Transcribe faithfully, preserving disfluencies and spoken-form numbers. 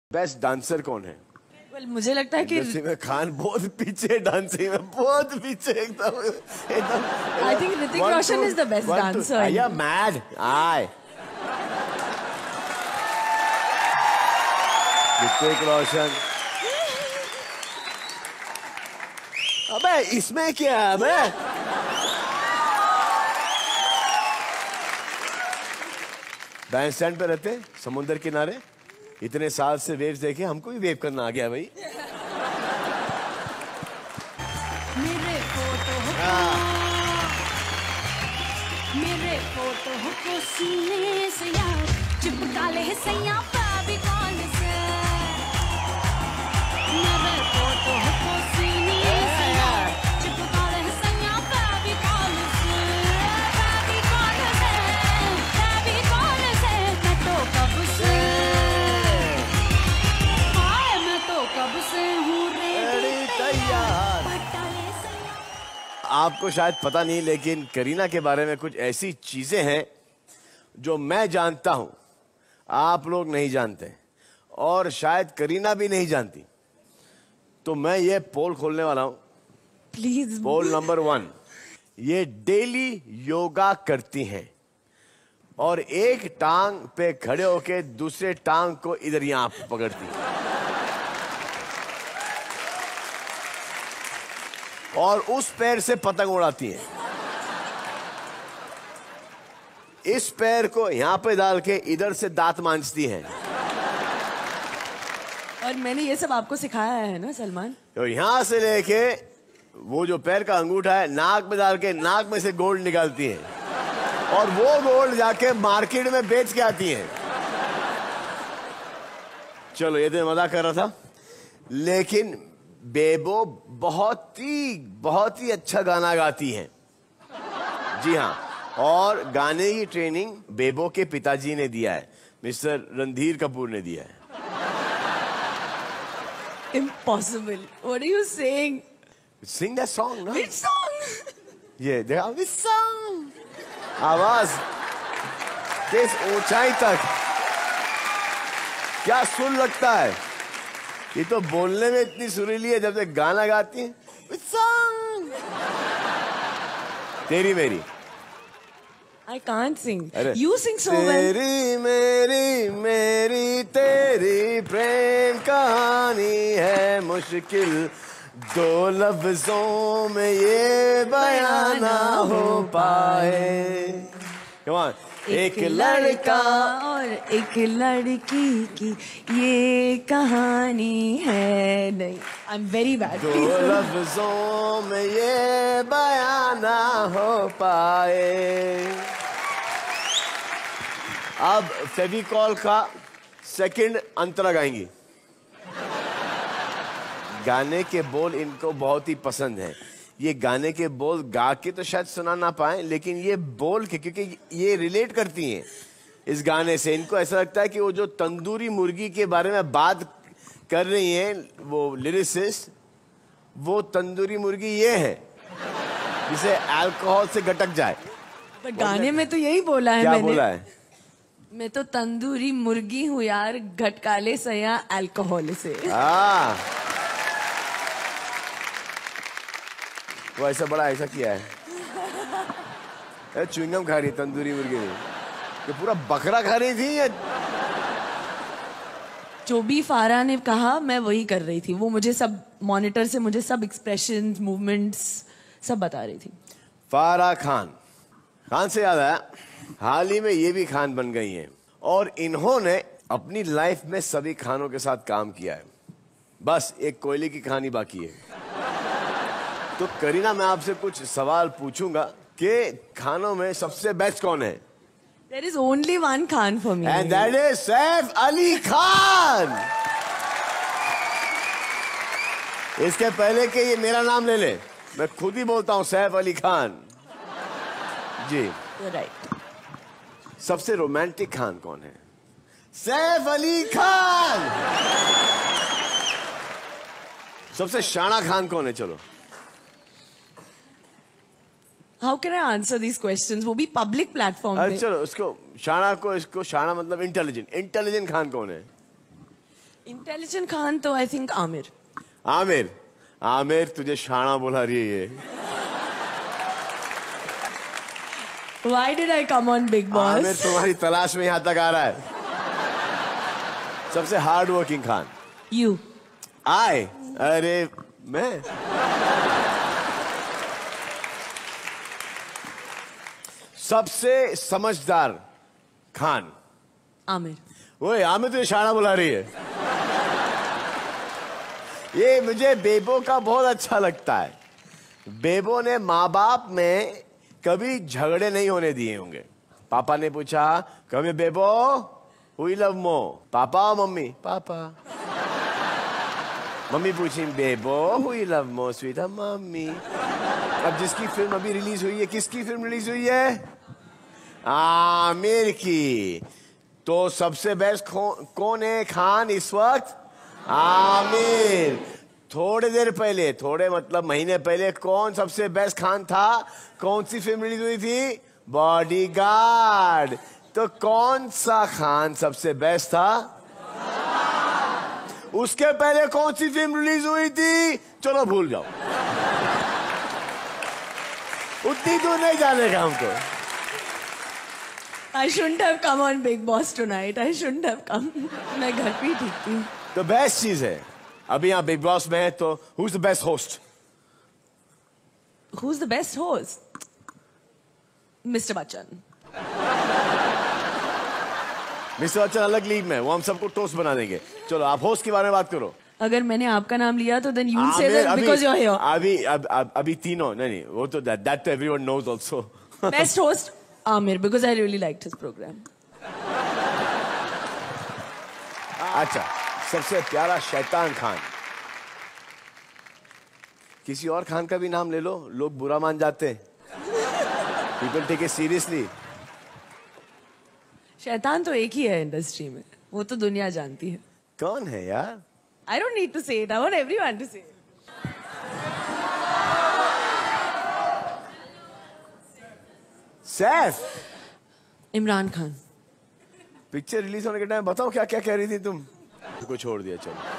Best dancer कौन है? well, मुझे लगता है कि में खान बहुत पीछे, डांसिंग में बहुत पीछे एकदम एकदम। I think Hrithik Roshan is the best dancer. Are you mad? I Hrithik Roshan. अबे इसमें क्या है? अबे बैंड स्टैंड पे रहते समुद्र किनारे, इतने साल से वेव्स देखे, हमको भी वेव करना आ गया भाई। मेरे फोटो को मेरे फोटो को सीने से या चिपका ले सैया फेविकॉल से। मेरे फोटो को सीने से या चिपका ले सैया फेविकॉल से। फेविकॉल से फेविकॉल से मैं तो कब से हाय मैं तो कब से हूँ रेडी तैयार। आपको शायद पता नहीं, लेकिन करीना के बारे में कुछ ऐसी चीजें हैं जो मैं जानता हूं, आप लोग नहीं जानते, और शायद करीना भी नहीं जानती। तो मैं ये पोल खोलने वाला हूं। प्लीज। पोल नंबर वन, ये डेली योगा करती हैं और एक टांग पे खड़े होके दूसरे टांग को इधर यहां पकड़ती हैं और उस पैर से पतंग उड़ाती हैं। इस पैर को यहां पे डाल के इधर से दांत मांजती हैं। और मैंने ये सब आपको सिखाया है ना सलमान? तो यहां से लेके वो जो पैर का अंगूठा है नाक में डाल के नाक में से गोल्ड निकालती हैं और वो गोल्ड जाके मार्केट में बेच के आती हैं। चलो ये तो मजाक कर रहा था, लेकिन बेबो बहुत ही बहुत ही अच्छा गाना गाती हैं। जी हाँ, और गाने की ट्रेनिंग बेबो के पिताजी ने दिया है, मिस्टर रणधीर कपूर ने दिया है। Impossible. What are you saying? Sing that song, ना? Which song? ये देखा, which song? आवाज किस ऊंचाई तक, क्या सुर लगता है। ये तो बोलने में इतनी सुरीली है, जब से गाना गाती है which song? तेरी मेरी। I can't sing. अरे, You sing so well. तेरी मेरी मेरी तेरी प्रेम कहानी है मुश्किल, दो लफ्जों में ये बयान ना हो पाए। Come on. एक लड़का और एक लड़की की ये कहानी है। नहीं, आई एम वेरी बैड। दो लफ्जों में ये बयान ना हो पाए। अब फेविकॉल का सेकंड अंतरा गाएंगी। गाने के बोल इनको बहुत ही पसंद है। ये गाने के बोल गा के तो शायद सुना ना पाए, लेकिन ये बोल के, क्योंकि ये रिलेट करती हैं इस गाने से। इनको ऐसा लगता है कि वो जो तंदूरी मुर्गी के बारे में बात कर रही हैं वो लिरिसिस्ट, वो तंदूरी मुर्गी ये है जिसे अल्कोहल से गटक जाए। पर गाने में तो यही बोला है। क्या मैंने बोला है? मैं तो तंदूरी मुर्गी हूँ यार, घटकाले सया अल्कोहल से। हाँ, वो ऐसा बड़ा ऐसा किया है, च्युइंगम खा रही तंदूरी मुर्गी ने, ये पूरा बकरा खा रही थी। ये जो भी फारा ने कहा मैं वही कर रही थी। वो मुझे सब मॉनिटर से मुझे सब एक्सप्रेशंस, मूवमेंट्स सब बता रही थी। फारा खान। खान से याद आया, हाल ही में ये भी खान बन गई हैं और इन्होंने अपनी लाइफ में सभी खानों के साथ काम किया है। बस एक कोयले की कहानी बाकी है। तो करीना, मैं आपसे कुछ सवाल पूछूंगा कि खानों में सबसे बेस्ट कौन है? There is only one Khan for me. And that is Saif Ali Khan. इसके पहले कि ये मेरा नाम ले ले, मैं खुद ही बोलता हूं सैफ अली खान जी। You're right. सबसे रोमांटिक खान कौन है? सैफ अली खान। सबसे शाना खान कौन है? चलो, How can I answer these questions? वो भी पब्लिक प्लेटफॉर्म पे। चलो उसको शाना को, इसको शाना मतलब इंटेलिजेंट। इंटेलिजेंट खान कौन है? इंटेलिजेंट खान तो आई थिंक आमिर. आमिर, आमिर तुझे शाना बुला रही है ये. Why did I come on Big Boss? Aamir तुम्हारी तलाश में यहाँ तक आ रहा है. सबसे हार्ड वर्किंग खान. You. आए, अरे मैं. सबसे समझदार खान. आमिर. ओए आमिर तुझे शाना बुला रही है. ये मुझे बेबो का बहुत अच्छा लगता है. बेबो ने माँ बाप में कभी झगड़े नहीं होने दिए होंगे. पापा ने पूछा कभी बेबो हुई लव मो, पापा और मम्मी, पापा. मम्मी पूछी बेबो हुई लव मो स्वीट मम्मी. अब जिसकी फिल्म अभी रिलीज हुई है, किसकी फिल्म रिलीज हुई है? आमिर की. तो सबसे बेस्ट कौन है खान इस वक्त? आमिर. थोड़ी देर पहले, थोड़े मतलब महीने पहले कौन सबसे बेस्ट खान था? कौन सी फिल्म रिलीज हुई थी? बॉडीगार्ड. तो कौन सा खान सबसे बेस्ट था? उसके पहले कौन सी फिल्म रिलीज हुई थी? चलो भूल जाओ. उतनी दूर नहीं जाने का हमको. I shouldn't have come on Big Boss tonight. I shouldn't have come. मैं घर पे ही ठीक थी. तो बेस्ट चीज है अभी यहाँ बिग बॉस में है. तो who's the best host? Who's the best host? Mister Bachchan. Mister Bachchan अलग लीग में, वो हम सबको टोस्ट बना देंगे. चलो आप होस्ट के बारे में बात करो. अगर मैंने आपका नाम लिया तो then you'll say Aamir, that अभी- because you're here. अभी अब, अब, अभी तीनों नहीं नहीं वो तो that, that everyone knows also. Best host Amir because I really liked his program. अच्छा, सबसे प्यारा शैतान खान. किसी और खान का भी नाम ले लो, लोग बुरा मान जाते हैं. People take it seriously. शैतान तो एक ही है इंडस्ट्री में. वो तो दुनिया जानती है. कौन है यार? I don't need to say it. I want everyone to say it. Saif. Imran Khan. Picture release होने के टाइम बताओ क्या क्या कह रही थी तुम? को छोड़ दिया. चलो